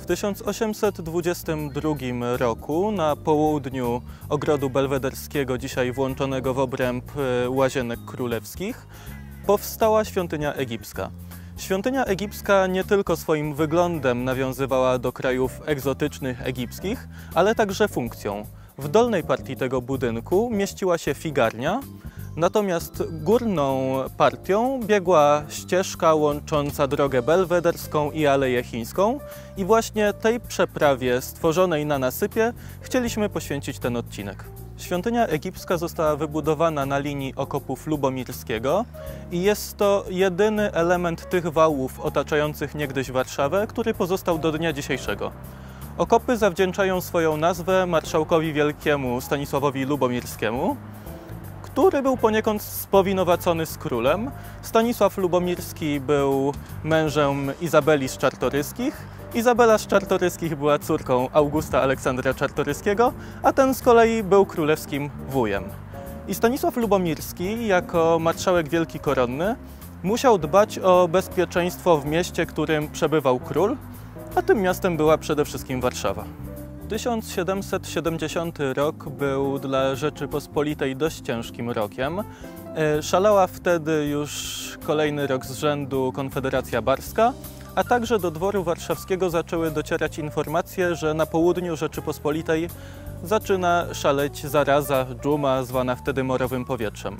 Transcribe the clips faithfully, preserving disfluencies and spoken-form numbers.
tysiąc osiemset dwudziestym drugim roku na południu Ogrodu Belwederskiego, dzisiaj włączonego w obręb Łazienek Królewskich, powstała świątynia egipska. Świątynia egipska nie tylko swoim wyglądem nawiązywała do krajów egzotycznych egipskich, ale także funkcją. W dolnej partii tego budynku mieściła się figarnia, natomiast górną partią biegła ścieżka łącząca drogę belwederską i Aleję Chińską i właśnie tej przeprawie stworzonej na nasypie chcieliśmy poświęcić ten odcinek. Świątynia egipska została wybudowana na linii okopów Lubomirskiego i jest to jedyny element tych wałów otaczających niegdyś Warszawę, który pozostał do dnia dzisiejszego. Okopy zawdzięczają swoją nazwę marszałkowi wielkiemu Stanisławowi Lubomirskiemu, który był poniekąd spowinowacony z królem. Stanisław Lubomirski był mężem Izabeli z Czartoryskich. Izabela z Czartoryskich była córką Augusta Aleksandra Czartoryskiego, a ten z kolei był królewskim wujem. I Stanisław Lubomirski, jako marszałek wielki koronny, musiał dbać o bezpieczeństwo w mieście, którym przebywał król, a tym miastem była przede wszystkim Warszawa. tysiąc siedemset siedemdziesiąty rok był dla Rzeczypospolitej dość ciężkim rokiem. Szalała wtedy już kolejny rok z rzędu Konfederacja Barska, a także do dworu warszawskiego zaczęły docierać informacje, że na południu Rzeczypospolitej zaczyna szaleć zaraza, dżuma, zwana wtedy morowym powietrzem.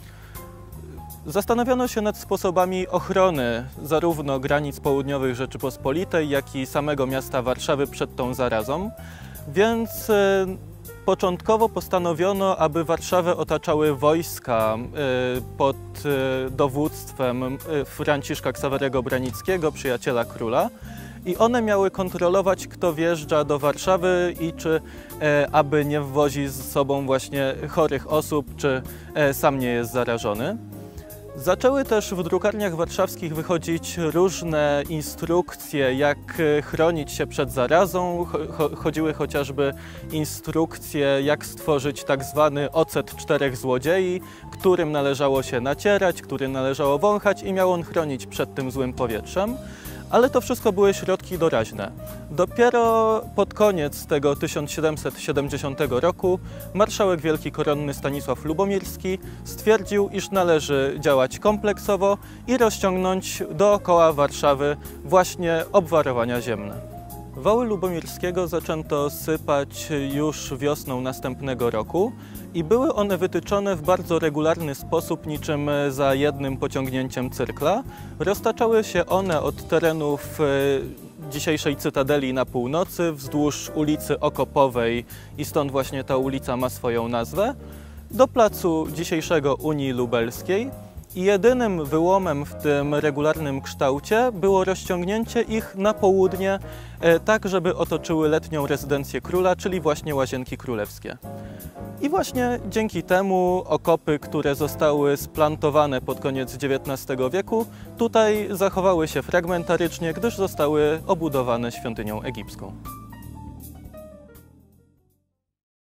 Zastanowiono się nad sposobami ochrony zarówno granic południowych Rzeczypospolitej, jak i samego miasta Warszawy przed tą zarazą, więc e, początkowo postanowiono, aby Warszawę otaczały wojska e, pod e, dowództwem e, Franciszka Ksawerego Branickiego, przyjaciela króla, i one miały kontrolować, kto wjeżdża do Warszawy i czy e, aby nie wwozi z sobą właśnie chorych osób, czy e, sam nie jest zarażony. Zaczęły też w drukarniach warszawskich wychodzić różne instrukcje, jak chronić się przed zarazą. Chodziły chociażby instrukcje, jak stworzyć tak zwany ocet czterech złodziei, którym należało się nacierać, który należało wąchać i miał on chronić przed tym złym powietrzem. Ale to wszystko były środki doraźne. Dopiero pod koniec tego tysiąc siedemset siedemdziesiątego roku marszałek wielki koronny Stanisław Lubomirski stwierdził, iż należy działać kompleksowo i rozciągnąć dookoła Warszawy właśnie obwarowania ziemne. Wały Lubomirskiego zaczęto sypać już wiosną następnego roku i były one wytyczone w bardzo regularny sposób, niczym za jednym pociągnięciem cyrkla. Roztaczały się one od terenów dzisiejszej Cytadeli na północy, wzdłuż ulicy Okopowej i stąd właśnie ta ulica ma swoją nazwę, do placu dzisiejszego Unii Lubelskiej. I jedynym wyłomem w tym regularnym kształcie było rozciągnięcie ich na południe, tak żeby otoczyły letnią rezydencję króla, czyli właśnie Łazienki Królewskie. I właśnie dzięki temu okopy, które zostały splantowane pod koniec dziewiętnastego wieku, tutaj zachowały się fragmentarycznie, gdyż zostały obudowane świątynią egipską.